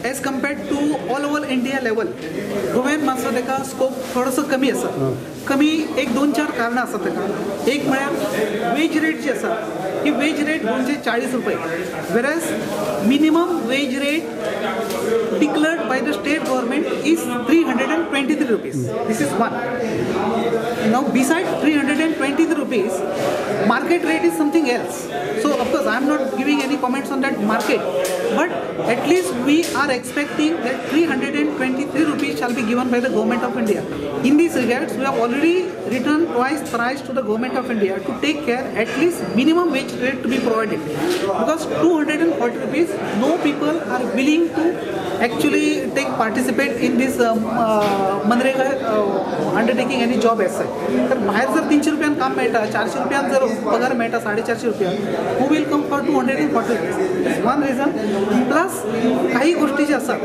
Age compared to all over India level गोव्यान मातसो तेका स्कोप थोडोसो कमी आसा. कमी एक 2-4 कारणां आसात तेका. एक म्हळ्यार वेज रेट जी आसा ही वेज रेट म्हणजे 40 रुपये, whereas minimum wage rate declared by the state government is 323 rupees. This is one. Now besides 323 rupees, market rate is something else. So of course I am not giving any comments on that market, but at least we are expecting that 323 rupees shall be given by the government of India. In these regards, we have already written thrice to the government of India to take care at least minimum wage rate to be provided, because 240 rupees, no people are willing to actually participate in this MNREGA undertaking any job as such. तर बाहेर जर 300 रुपयान काम मेळटा, 400 रुपयान जर पगार मेळटा, 450 रुपयान, who will come for 240 rupees. One reason. Plus काही गोष्टी ज्या आसात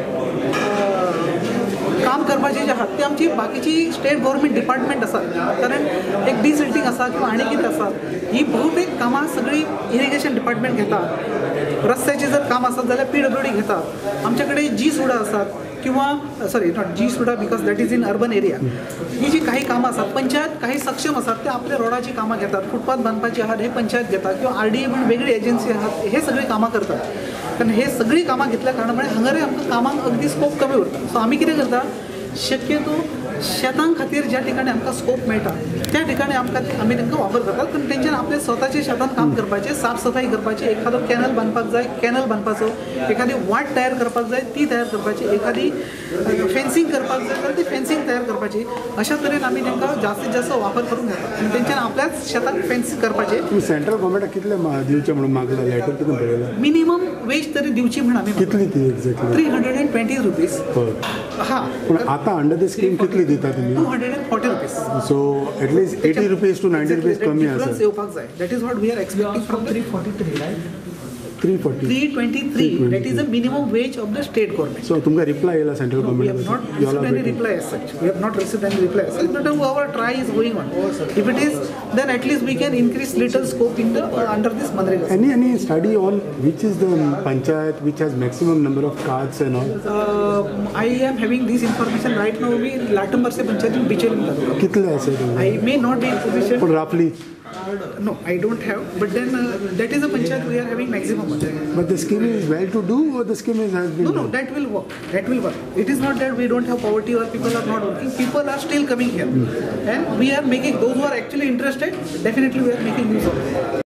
काम करपाचे जे आहात ते आमची बाकीची स्टेट गव्हर्नमेंट डिपार्टमेंट आसात, कारण एक डिसिल्टिंग आसा किंवा आनी कितें आसा, ही बहुतेक कामां सगळी इरिगेशन डिपार्टमेंट घेता. रस्त्याचे जर काम आसत जाल्यार PWD घेता. आमच्याकडे G-सुडा आसात किंवा सॉरी नॉट G-सुडा because that is in urban area. ही जी काही कामं असतात, पंचायत काही सक्षम असतात ते आपल्या रोडाची कामं घेतात, फुटपाथ बांधपाची आहात हे पंचायत घेतात, किंवा RDA म्हणून वेगळी एजन्सी आहात, हे सगळी कामं करतात. कारण हे सगळी कामं घेतल्या कारणामुळे हांगारे आमकां कामांक अगदी स्कोप कमी उरता. सो आमी कितें करता, शक्यतो शेतां खातीर ज्या ठिकाणी आमकां स्कोप मेळटा त्या ठिकाणी आमी तांकां वापर करतात. कारण तेंच्यान आपल्या स्वताच्या शेतान काम करपाचें, साफ सफाई करपाची, एखादो कॅनल बांदपाक जाय कॅनल बांदपाचो, एखादी वाट तयार करपाक जाय ती तयार करपाची, एखादी फेन्सिंग करपाक जाय जाल्यार ती फेन्सिंग तयार करपाची. अशा तरेन आमी तांकां जास्तीत जास्त वापर करून घेतात आनी तेंच्यान आपल्याच शेताक फेन्स करपाचे. सेंट्रल गव्हर्नमेंटाक कितले दिवचे म्हणून मागला, लेटर कितें बरयला? मिनिमम वेज तरी दिवची म्हणून आमी कितली ती एक्झॅक्टली? 320 रुपीज. हां, पण आता अंडर द स्कीम कितली दिता तुम्ही? 240 rupees. So at least 80 rupees to 90 rupees कमी आसा. येवपाक जाय. That is what we are expecting from 343, right? 323. That is the minimum wage of the state government. So तुमका रिप्लाय येला central No, we government? have not received any reply as such. We have not received any reply as such. But our try is going on. If it is, then at least we can increase little scope in the under this Manrega. Any study on which is the panchayat which has maximum number of cards and all? I am having this information right now. We Latumbar se panchayat in Bicheli. कितले असे? I may not be in position. But roughly? No, I don't have. But then that is a panchayat we are having maximum. But the scheme is well to do, or the scheme has been? No, that will work. That will work. It is not that we don't have poverty or people are not working. People are still coming here, and we are making those who are actually interested. Definitely, we are making use of it.